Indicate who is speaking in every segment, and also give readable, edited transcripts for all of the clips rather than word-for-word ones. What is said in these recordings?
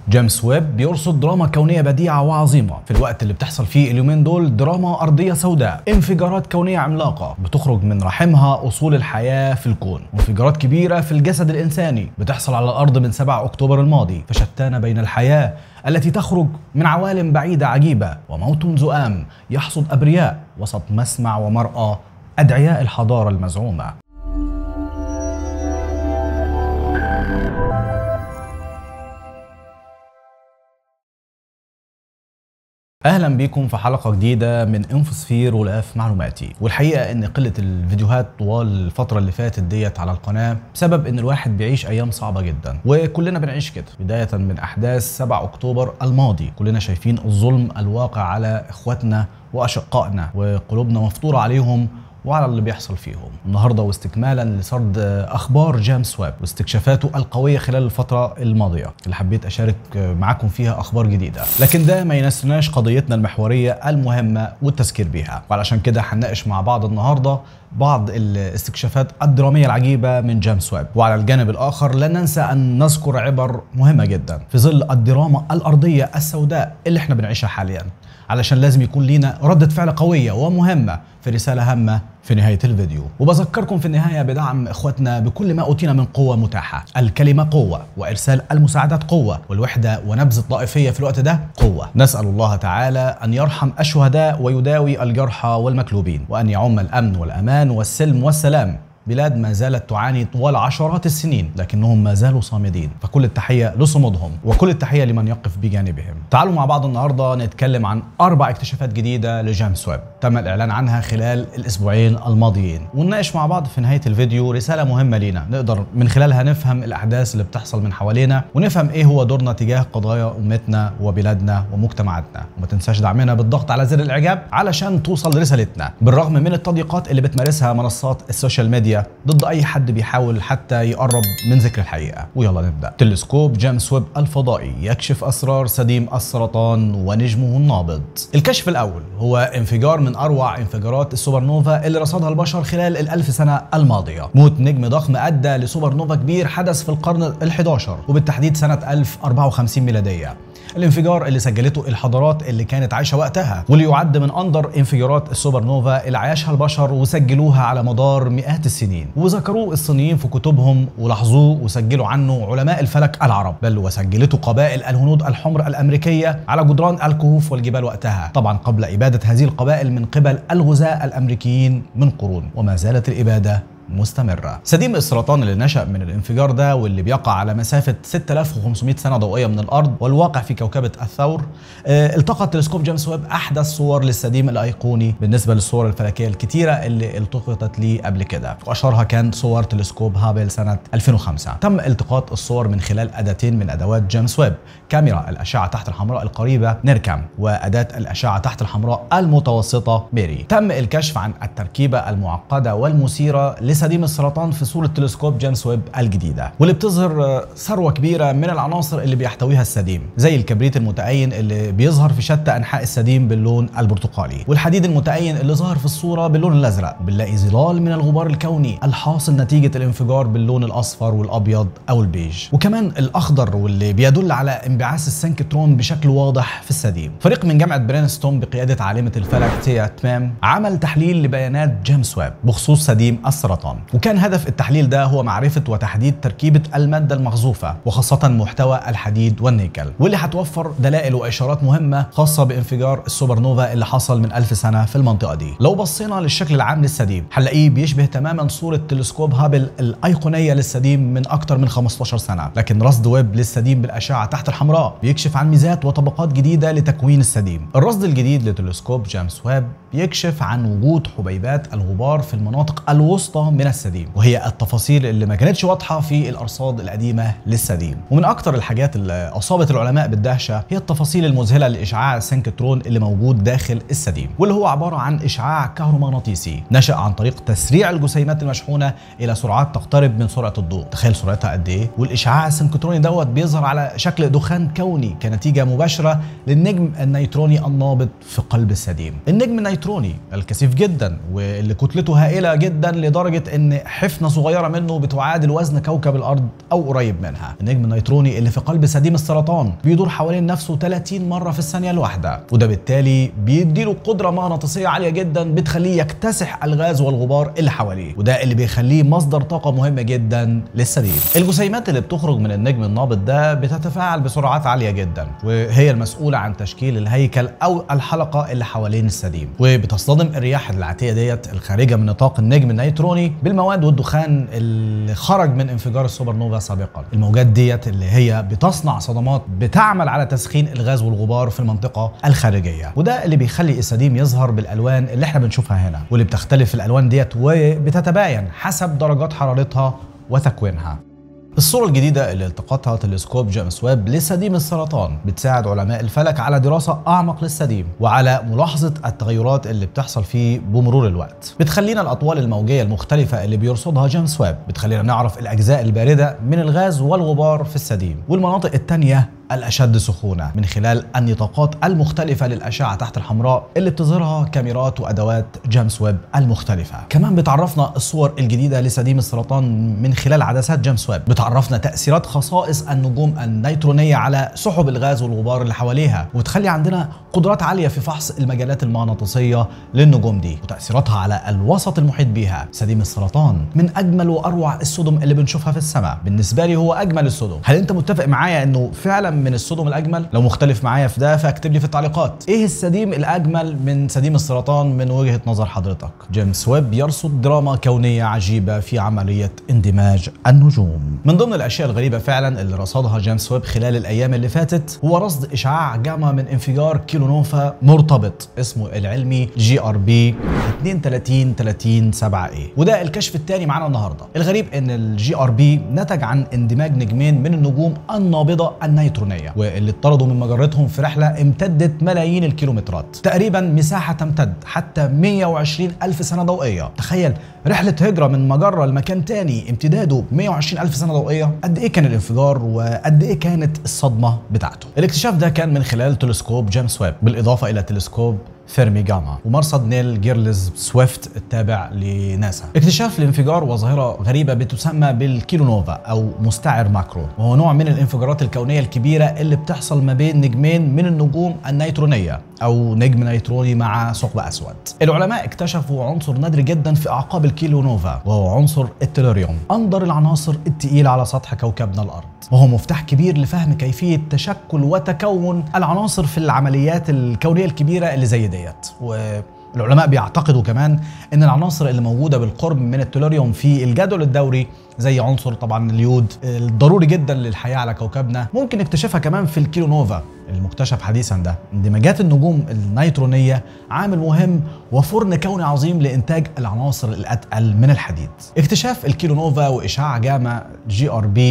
Speaker 1: جيمس ويب بيرصد دراما كونية بديعة وعظيمة في الوقت اللي بتحصل فيه اليومين دول دراما أرضية سوداء، انفجارات كونية عملاقة بتخرج من رحمها أصول الحياة في الكون، وانفجارات كبيرة في الجسد الإنساني بتحصل على الأرض من 7 أكتوبر الماضي، فشتان بين الحياة التي تخرج من عوالم بعيدة عجيبة وموت زؤام يحصد أبرياء وسط مسمع ومرأى أدعياء الحضارة المزعومة. اهلا بيكم في حلقه جديده من انفوسفير غلاف معلوماتي. والحقيقه ان قله الفيديوهات طوال الفتره اللي فاتت ديت على القناه بسبب ان الواحد بيعيش ايام صعبه جدا، وكلنا بنعيش كده بدايه من احداث 7 اكتوبر الماضي. كلنا شايفين الظلم الواقع على اخواتنا واشقائنا، وقلوبنا مفطوره عليهم وعلى اللي بيحصل فيهم. النهارده واستكمالا لسرد اخبار جيمس ويب واستكشافاته القويه خلال الفتره الماضيه اللي حبيت اشارك معاكم فيها اخبار جديده، لكن ده ما ينسناش قضيتنا المحوريه المهمه والتذكير بيها. وعلشان كده هنناقش مع بعض النهارده بعض الاستكشافات الدراميه العجيبه من جيمس ويب. وعلى الجانب الاخر لا ننسى ان نذكر عبر مهمه جدا في ظل الدراما الارضيه السوداء اللي احنا بنعيشها حاليا، علشان لازم يكون لينا ردة فعل قوية ومهمة في رسالة هامة في نهاية الفيديو. وبذكركم في النهاية بدعم إخواتنا بكل ما أوتينا من قوة متاحة. الكلمة قوة، وإرسال المساعدات قوة، والوحدة ونبذ الطائفية في الوقت ده قوة. نسأل الله تعالى أن يرحم الشهداء ويداوي الجرحى والمكلوبين، وأن يعم الأمن والأمان والسلم والسلام بلاد ما زالت تعاني طوال عشرات السنين لكنهم ما زالوا صامدين، فكل التحية لصمودهم وكل التحية لمن يقف بجانبهم. تعالوا مع بعض النهاردة نتكلم عن 4 اكتشافات جديدة لجيمس ويب تم الإعلان عنها خلال الأسبوعين الماضيين، ونناقش مع بعض في نهاية الفيديو رسالة مهمة لينا نقدر من خلالها نفهم الأحداث اللي بتحصل من حوالينا، ونفهم إيه هو دورنا تجاه قضايا أمتنا وبلادنا ومجتمعاتنا. وما تنساش دعمنا بالضغط على زر الإعجاب علشان توصل رسالتنا، بالرغم من التضييقات اللي بتمارسها منصات السوشيال ميديا ضد اي حد بيحاول حتى يقرب من ذكر الحقيقه. ويلا نبدا. تلسكوب جيمس ويب الفضائي يكشف اسرار سديم السرطان ونجمه النابض. الكشف الاول هو انفجار من اروع انفجارات السوبر نوفا اللي رصدها البشر خلال ال1000 سنه الماضيه. موت نجم ضخم ادى لسوبر نوفا كبير حدث في القرن ال11 وبالتحديد سنه 1054 ميلاديه. الانفجار اللي سجلته الحضارات اللي كانت عايشه وقتها، واللي يعد من اندر انفجارات السوبر نوفا اللي عاشها البشر وسجلوها على مدار مئات السنين، وذكروه الصينيين في كتبهم ولاحظوه وسجلوا عنه علماء الفلك العرب، بل وسجلته قبائل الهنود الحمر الامريكيه على جدران الكهوف والجبال وقتها، طبعا قبل اباده هذه القبائل من قبل الغزاة الامريكيين من قرون، وما زالت الاباده مستمرة. سديم السرطان اللي نشأ من الانفجار ده واللي بيقع على مسافة 6500 سنة ضوئية من الأرض والواقع في كوكبة الثور، التقط تلسكوب جيمس ويب أحدث صور للسديم الأيقوني بالنسبة للصور الفلكية الكتيرة اللي التقطت ليه قبل كده، وأشهرها كان صور تلسكوب هابل سنة 2005. تم التقاط الصور من خلال أداتين من أدوات جيمس ويب: كاميرا الأشعة تحت الحمراء القريبة نيركام، وأداة الأشعة تحت الحمراء المتوسطة ميري. تم الكشف عن التركيبة المعقدة والمثيرة سديم السرطان في صورة تلسكوب جيمس ويب الجديدة، واللي بتظهر ثروة كبيرة من العناصر اللي بيحتويها السديم، زي الكبريت المتأين اللي بيظهر في شتى أنحاء السديم باللون البرتقالي، والحديد المتأين اللي ظهر في الصورة باللون الأزرق. بنلاقي ظلال من الغبار الكوني الحاصل نتيجة الانفجار باللون الأصفر والأبيض أو البيج، وكمان الأخضر واللي بيدل على انبعاث السنكترون بشكل واضح في السديم. فريق من جامعة برينستون بقيادة عالمة الفلك تيا تمام عمل تحليل لبيانات جيمس ويب بخصوص سديم السرطان، وكان هدف التحليل ده هو معرفة وتحديد تركيبة المادة المخزوفة، وخاصة محتوى الحديد والنيكل، واللي هتوفر دلائل وإشارات مهمة خاصة بانفجار السوبر نوفا اللي حصل من 1000 سنة في المنطقة دي. لو بصينا للشكل العام للسديم هنلاقيه بيشبه تماما صورة تلسكوب هابل الأيقونية للسديم من أكتر من 15 سنة، لكن رصد ويب للسديم بالأشعة تحت الحمراء بيكشف عن ميزات وطبقات جديدة لتكوين السديم. الرصد الجديد لتلسكوب جيمس ويب بيكشف عن وجود حبيبات الغبار في المناطق الوسطى من السديم، وهي التفاصيل اللي ما كانتش واضحه في الارصاد القديمه للسديم. ومن اكتر الحاجات اللي اصابت العلماء بالدهشه هي التفاصيل المذهله لاشعاع السنكترون اللي موجود داخل السديم، واللي هو عباره عن اشعاع كهرومغناطيسي نشأ عن طريق تسريع الجسيمات المشحونه الى سرعات تقترب من سرعه الضوء. تخيل سرعتها قد ايه. والاشعاع السنكتروني دوت بيظهر على شكل دخان كوني كنتيجه مباشره للنجم النيتروني النابض في قلب السديم. النجم النيتروني الكثيف جدا واللي كتلته هائله جدا لدرجه لدرجه ان حفنه صغيره منه بتعادل وزن كوكب الارض او قريب منها. النجم النيتروني اللي في قلب سديم السرطان بيدور حوالين نفسه 30 مره في الثانيه الواحده، وده بالتالي بيديله قدره مغناطيسيه عاليه جدا بتخليه يكتسح الغاز والغبار اللي حواليه، وده اللي بيخليه مصدر طاقه مهمه جدا للسديم. الجسيمات اللي بتخرج من النجم النابض ده بتتفاعل بسرعات عاليه جدا، وهي المسؤوله عن تشكيل الهيكل او الحلقه اللي حوالين السديم، وبتصطدم الرياح العاتيه ديت الخارجه من نطاق النجم النيتروني بالمواد والدخان اللي خرج من انفجار السوبر نوفا سابقا. الموجات ديت اللي هي بتصنع صدمات بتعمل على تسخين الغاز والغبار في المنطقه الخارجيه، وده اللي بيخلي السديم يظهر بالالوان اللي احنا بنشوفها هنا، واللي بتختلف الالوان ديت وبتتباين حسب درجات حرارتها وتكوينها. الصورة الجديدة اللي التقطها تلسكوب جيمس ويب لسديم السرطان بتساعد علماء الفلك على دراسة أعمق للسديم وعلى ملاحظة التغيرات اللي بتحصل فيه بمرور الوقت. بتخلينا الأطوال الموجية المختلفة اللي بيرصدها جيمس ويب بتخلينا نعرف الأجزاء الباردة من الغاز والغبار في السديم والمناطق التانية الأشد سخونة من خلال النطاقات المختلفة للأشعة تحت الحمراء اللي بتظهرها كاميرات وأدوات جيمس ويب المختلفة. كمان بتعرفنا الصور الجديدة لسديم السرطان من خلال عدسات جيمس ويب، بتعرفنا تأثيرات خصائص النجوم النيترونية على سحب الغاز والغبار اللي حواليها، وتخلي عندنا قدرات عالية في فحص المجالات المغناطيسية للنجوم دي وتأثيراتها على الوسط المحيط بيها. سديم السرطان من أجمل وأروع السدم اللي بنشوفها في السماء، بالنسبة لي هو أجمل السدم. هل أنت متفق معايا إنه فعلا من السدم الأجمل؟ لو مختلف معايا في ده فاكتب لي في التعليقات إيه السديم الأجمل من سديم السرطان من وجهة نظر حضرتك. جيمس ويب يرصد دراما كونية عجيبة في عملية اندماج النجوم. من ضمن الأشياء الغريبة فعلا اللي رصدها جيمس ويب خلال الأيام اللي فاتت هو رصد إشعاع جاما من انفجار كيلونوفا مرتبط اسمه العلمي GRB 3237A، وده الكشف الثاني معانا النهارده. الغريب ان الجي ار بي نتج عن اندماج نجمين من النجوم النابضه النيترونيه واللي اطردوا من مجرتهم في رحله امتدت ملايين الكيلومترات، تقريبا مساحه تمتد حتى 120 ألف سنه ضوئيه. تخيل رحله هجره من مجره لمكان تاني امتداده 120 ألف سنه ضوئيه. قد ايه كان الانفجار وقد ايه كانت الصدمه بتاعته. الاكتشاف ده كان من خلال تلسكوب جيمس ويب بالاضافه الى تلسكوب فيرمي جاما ومرصد نيل جيرلز سويفت التابع لناسا. اكتشاف الانفجار وظاهرة غريبة بتسمى بالكيلونوفا أو مستعر ماكرو، وهو نوع من الانفجارات الكونية الكبيرة اللي بتحصل ما بين نجمين من النجوم النيترونية أو نجم نيتروني مع ثقب أسود. العلماء اكتشفوا عنصر نادر جدا في أعقاب الكيلونوفا وهو عنصر التلوريوم، أندر العناصر الثقيلة على سطح كوكبنا الأرض، وهو مفتاح كبير لفهم كيفية تشكل وتكون العناصر في العمليات الكونية الكبيرة اللي زي ديت. والعلماء بيعتقدوا كمان ان العناصر اللي موجودة بالقرب من التلوريوم في الجدول الدوري زي عنصر طبعا اليود الضروري جدا للحياة على كوكبنا ممكن نكتشفها كمان في الكيلونوفا المكتشف حديثا ده. اندماجات النجوم النيترونية عامل مهم وفرن كوني عظيم لإنتاج العناصر الأتقل من الحديد. اكتشاف الكيلونوفا وإشعاع جاما GRB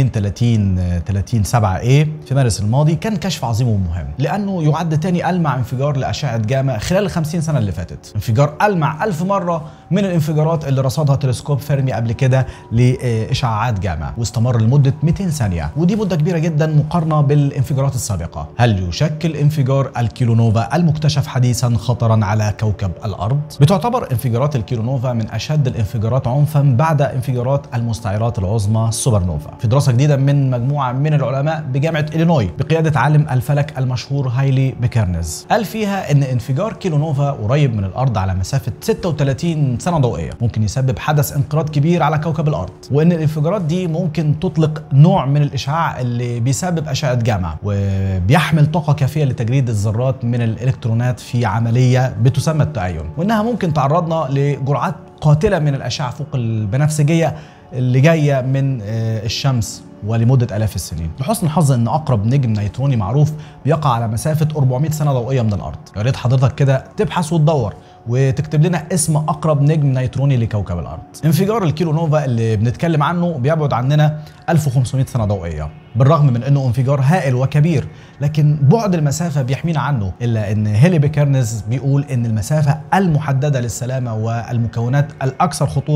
Speaker 1: 3237A في مارس الماضي كان كشف عظيم ومهم لأنه يعد تاني ألمع انفجار لأشعة جاما خلال ال50 سنة اللي فاتت. انفجار ألمع 1000 مرة من الانفجارات اللي رصدها تلسكوب فيرمي قبل كده لإشعاعات جاما واستمر لمدة 200 ثانية، ودي مدة كبيرة جدا مقارنة بالانفجارات السابقة. هل يشكل انفجار الكيلونوفا المكتشف حديثا خطرا على كوكب الأرض؟ بتعتبر انفجارات الكيلونوفا من أشد الانفجارات عنفا بعد انفجارات المستعرات العظمى السوبر نوفا. في دراسة جديدة من مجموعة من العلماء بجامعة إلينوي بقيادة عالم الفلك المشهور هايلي بيكرنز، قال فيها إن انفجار كيلونوفا قريب من الأرض على مسافة 36 سنة ضوئية ممكن يسبب حدث انقراض كبير على كوكب الأرض، وإن الانفجارات دي ممكن تطلق نوع من الإشعاع اللي بيسبب أشعة جاما وبيحمل طاقة كافية لتجريد الذرات من الإلكترونات في عملية بتسمى التأين، وإنها ممكن تعرضنا لجرعات قاتلة من الأشعة فوق البنفسجية اللي جاية من الشمس ولمدة آلاف السنين. لحسن الحظ ان اقرب نجم نيتروني معروف بيقع على مسافة 400 سنة ضوئية من الارض. يا ريت حضرتك كده تبحث وتدور وتكتب لنا اسم اقرب نجم نيتروني لكوكب الارض. انفجار الكيلونوفا اللي بنتكلم عنه بيبعد عننا 1500 سنة ضوئية، بالرغم من انه انفجار هائل وكبير لكن بعد المسافة بيحمينا عنه، الا ان هيلي بيكرنز بيقول ان المسافة المحددة للسلامة والمكونات الاكثر خطورة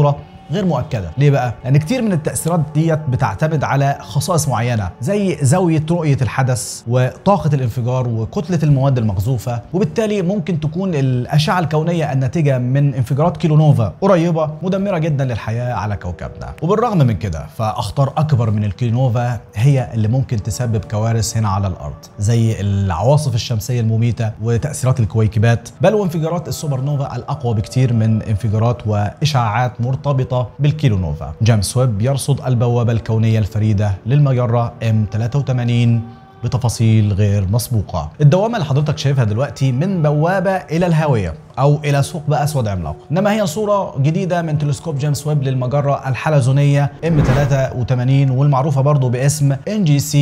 Speaker 1: غير مؤكده. ليه بقى؟ لان كتير من التاثيرات ديت بتعتمد على خصائص معينه زي زاويه رؤيه الحدث وطاقه الانفجار وكتله المواد المقذوفه، وبالتالي ممكن تكون الاشعه الكونيه الناتجه من انفجارات كيلو نوفا قريبه مدمره جدا للحياه على كوكبنا. وبالرغم من كده فاخطار اكبر من الكيلو نوفا هي اللي ممكن تسبب كوارث هنا على الارض، زي العواصف الشمسيه المميته وتاثيرات الكويكبات، بل وانفجارات السوبر نوفا الاقوى بكتير من انفجارات واشعاعات مرتبطه بالكيلو نوفا. جيمس ويب يرصد البوابه الكونيه الفريده للمجره M83 بتفاصيل غير مسبوقه. الدوامه اللي حضرتك شايفها دلوقتي من بوابه الى الهاويه او الى ثقب اسود عملاق، انما هي صوره جديده من تلسكوب جيمس ويب للمجره الحلزونيه M83 والمعروفه برضو باسم NGC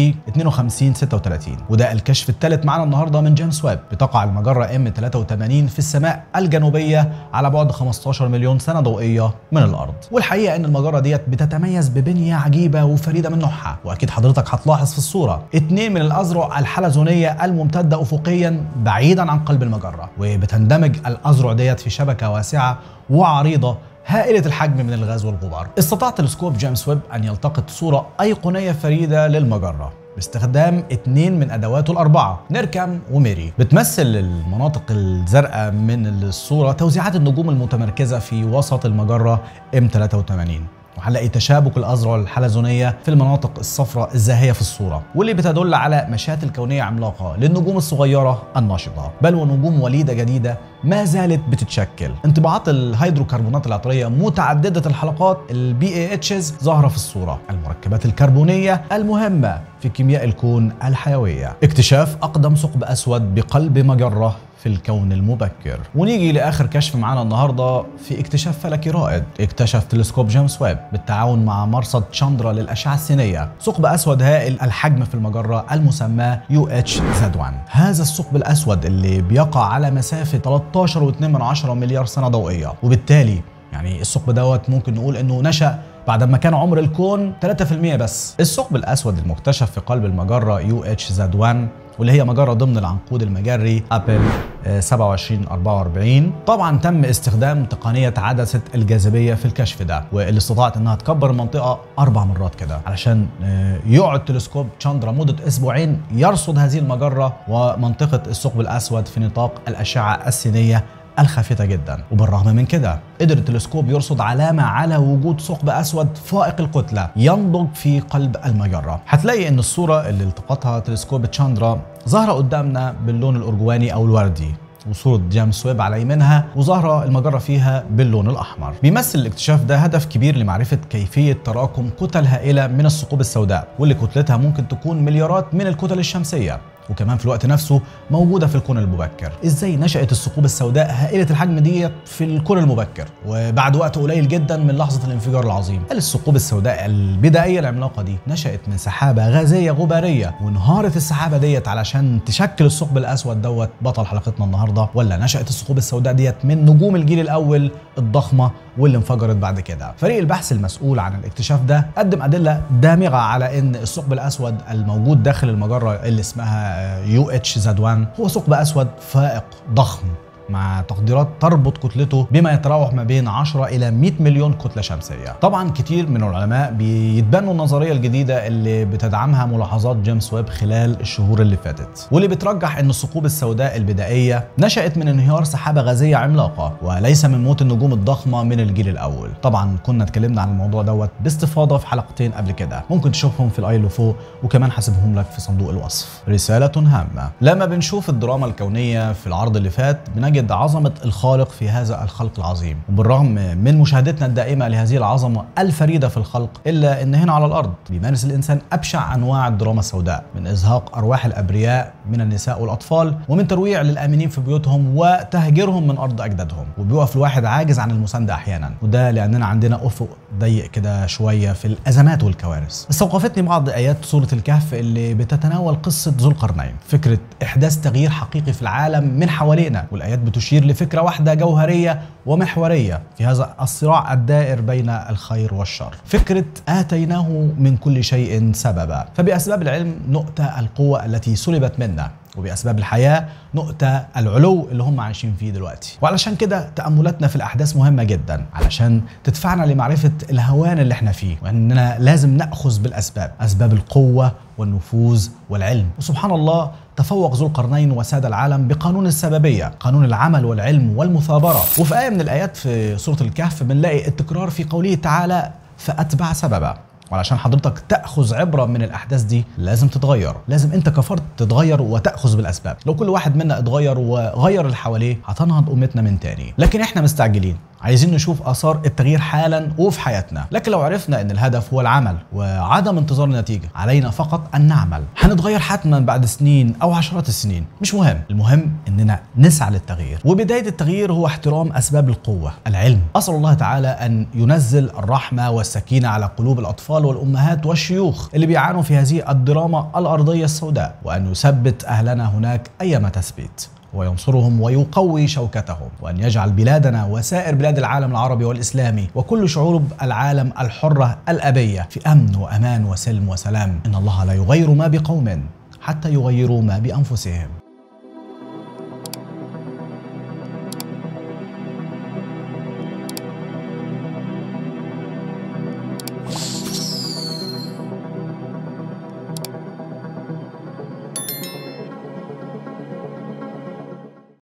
Speaker 1: 5236، وده الكشف الثالث معانا النهارده من جيمس ويب. بتقع المجره M83 في السماء الجنوبيه على بعد 15 مليون سنه ضوئيه من الارض، والحقيقه ان المجره ديت بتتميز ببنيه عجيبه وفريده من نوعها. واكيد حضرتك هتلاحظ في الصوره 2 من الأذرع الحلزونية الممتدة أفقيا بعيدا عن قلب المجرة، وبتندمج الأذرع ديت في شبكة واسعة وعريضة هائلة الحجم من الغاز والغبار. استطاع تلسكوب جيمس ويب أن يلتقط صورة أيقونية فريدة للمجرة باستخدام 2 من أدواته الأربعة، نيركام وميري. بتمثل المناطق الزرقاء من الصورة توزيعات النجوم المتمركزة في وسط المجرة M83، وهنلاقي تشابك الأذرع الحلزونية في المناطق الصفراء الزاهية في الصورة، واللي بتدل على مشاتل كونية عملاقة للنجوم الصغيرة الناشطة، بل ونجوم وليدة جديدة ما زالت بتتشكل. انطباعات الهيدروكربونات العطرية متعددة الحلقات BAHs ظاهرة في الصورة، المركبات الكربونية المهمة في كيمياء الكون الحيوية. اكتشاف أقدم ثقب أسود بقلب مجرة في الكون المبكر. ونيجي لاخر كشف معانا النهارده في اكتشاف فلكي رائد. اكتشف تلسكوب جيمس ويب بالتعاون مع مرصد تشاندرا للاشعه السينيه ثقب اسود هائل الحجم في المجره المسمى UHZ1. هذا الثقب الاسود اللي بيقع على مسافه 13.2 مليار سنه ضوئيه، وبالتالي يعني الثقب دوت ممكن نقول انه نشأ بعد ما كان عمر الكون 3% بس. الثقب الاسود المكتشف في قلب المجره UHZ1 واللي هي مجرة ضمن العنقود المجري أبل 2744، طبعا تم استخدام تقنية عدسة الجاذبية في الكشف ده، واللي استطاعت انها تكبر المنطقة 4 مرات كده علشان يقعد تلسكوب تشاندرا مدة 2 أسبوع يرصد هذه المجرة ومنطقة الثقب الأسود في نطاق الأشعة السينية الخافتة جدا. وبالرغم من كده قدر التلسكوب يرصد علامة على وجود ثقب أسود فائق الكتلة ينضج في قلب المجرة. هتلاقي ان الصورة اللي التقطها تلسكوب تشاندرا ظاهرة قدامنا باللون الأرجواني أو الوردي، وصورة جيمس ويب على يمينها وظاهرة المجرة فيها باللون الأحمر. بيمثل الاكتشاف ده هدف كبير لمعرفة كيفية تراكم كتل هائلة من الثقوب السوداء، واللي كتلتها ممكن تكون مليارات من الكتل الشمسية، وكمان في الوقت نفسه موجودة في الكون المبكر. ازاي نشأت الثقوب السوداء هائلة الحجم ديت في الكون المبكر وبعد وقت قليل جدا من لحظة الانفجار العظيم؟ هل الثقوب السوداء البدائية العملاقة دي نشأت من سحابة غازية غبارية وانهارت السحابة ديت علشان تشكل الثقب الأسود دوت بطل حلقتنا النهاردة، ولا نشأت الثقوب السوداء ديت من نجوم الجيل الأول الضخمة واللي انفجرت بعد كده؟ فريق البحث المسؤول عن الاكتشاف ده قدم أدلة دامغة على ان الثقب الأسود الموجود داخل المجرة اللي اسمها UHZ1 هو ثقب أسود فائق ضخم مع تقديرات تربط كتلته بما يتراوح ما بين 10 إلى 100 مليون كتلة شمسية. طبعا كتير من العلماء بيتبنوا النظرية الجديدة اللي بتدعمها ملاحظات جيمس ويب خلال الشهور اللي فاتت، واللي بترجح ان الثقوب السوداء البدائية نشأت من انهيار سحابة غازية عملاقة وليس من موت النجوم الضخمة من الجيل الأول. طبعا كنا اتكلمنا عن الموضوع دوت باستفاضة في حلقتين قبل كده، ممكن تشوفهم في الآي اللي فوق وكمان هسيبهم لك في صندوق الوصف. رسالة هامة: لما بنشوف الدراما الكونية في العرض اللي فات بنجد عظمة الخالق في هذا الخلق العظيم، وبالرغم من مشاهدتنا الدائمة لهذه العظمة الفريدة في الخلق إلا أن هنا على الأرض بيمارس الإنسان أبشع أنواع الدراما السوداء، من إزهاق أرواح الأبرياء من النساء والأطفال، ومن ترويع للآمنين في بيوتهم وتهجيرهم من أرض أجدادهم، وبيقف الواحد عاجز عن المساندة أحيانا، وده لأننا عندنا أفق ضيق كده شوية في الأزمات والكوارث. استوقفتني بعض آيات سورة الكهف اللي بتتناول قصة ذو القرنين، فكرة إحداث تغيير حقيقي في العالم من حوالينا، والآيات بتشير لفكرة واحدة جوهرية ومحورية في هذا الصراع الدائر بين الخير والشر، فكرة آتيناه من كل شيء سببا، فبأسباب العلم نؤتى القوة التي سلبت منا، وبأسباب الحياة نؤتى العلو اللي هم عايشين فيه دلوقتي. وعلشان كده تأملاتنا في الأحداث مهمة جدا علشان تدفعنا لمعرفة الهوان اللي احنا فيه، وأننا لازم نأخذ بالأسباب، أسباب القوة والنفوذ والعلم. وسبحان الله تفوق ذو القرنين وساد العالم بقانون السببية، قانون العمل والعلم والمثابرة. وفي آية من الآيات في سورة الكهف بنلاقي التكرار في قوله تعالى فأتبع سببا. وعلشان حضرتك تأخذ عبرة من الأحداث دي لازم تتغير، لازم أنت كفرد تتغير وتأخذ بالأسباب. لو كل واحد منا اتغير وغير اللي حواليه هتنهض أمتنا من تاني، لكن إحنا مستعجلين، عايزين نشوف آثار التغيير حالا وفي حياتنا. لكن لو عرفنا ان الهدف هو العمل وعدم انتظار النتيجة، علينا فقط ان نعمل. هنتغير حتما بعد سنين او عشرات السنين، مش مهم، المهم اننا نسعى للتغيير. وبداية التغيير هو احترام اسباب القوة، العلم. اسأل الله تعالى ان ينزل الرحمة والسكينة على قلوب الاطفال والامهات والشيوخ اللي بيعانوا في هذه الدراما الارضية السوداء، وان يثبت اهلنا هناك ايما تثبيت، وينصرهم ويقوي شوكتهم، وأن يجعل بلادنا وسائر بلاد العالم العربي والإسلامي وكل شعوب العالم الحرة الأبية في أمن وأمان وسلم وسلام. إن الله لا يغير ما بقوم حتى يغيروا ما بأنفسهم.